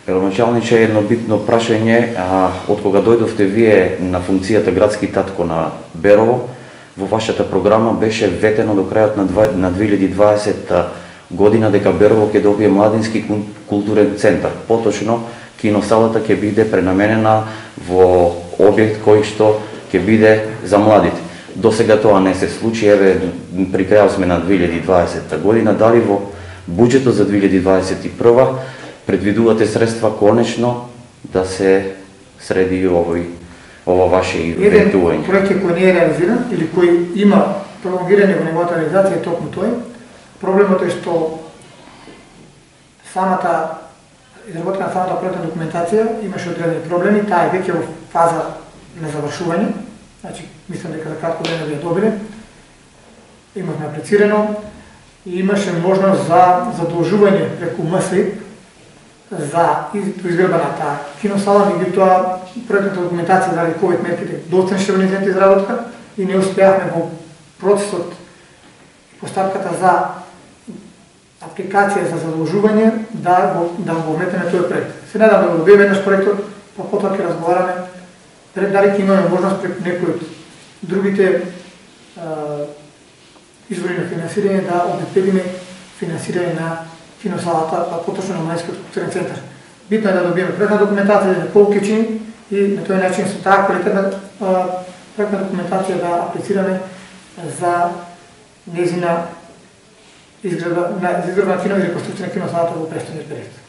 Градоначалниче, едно битно прашање, од кога дојдовте вие на функцијата градски татко на Берово, во вашата програма беше ветено до крајот на 2020 година дека Берово ќе добие младински културен центар. Поточно, киносалата ќе биде пренаменена во објект кој што ќе биде за младите. До сега тоа не се случи, еве при крајот сме на 2020 година, дали во буџетот за 2021 предвидувате средства конечно да се среди ова ваше ивентување? Еден проект кој не е реализиран или кој има пролонгирање во неговата реализација е токму тој. Проблемот е што изработката на самата проектна документација имаше одредени проблеми, таа е веќе во фаза на завршување. Значи, мислам дека за кратко време ја добиле. Имавме аплицирано и имаше можност за задолжување преку МСИ за изградба на таа киносала, меѓутоа проектната документација заради ковид мерките доцнеше во нејзината изработка и не успеавме во процесот и постапката за апликација за задолжување да го вметеме тој проект. Се надам да го добиеме еднаш проектот, па потоа ќе разговараме дали ќе имаме можност преку некои од другите извори на финансирање да обезбедиме финансирање на киносалата, а поточно на Младинскиот културен центар. Битно е да добиеме проектна документација, да поуклучени и на тој начин со таа квалитетна проектна документација да аплицираме за нејзина изградба на кино и реконструкција на киносалата во престојниот период.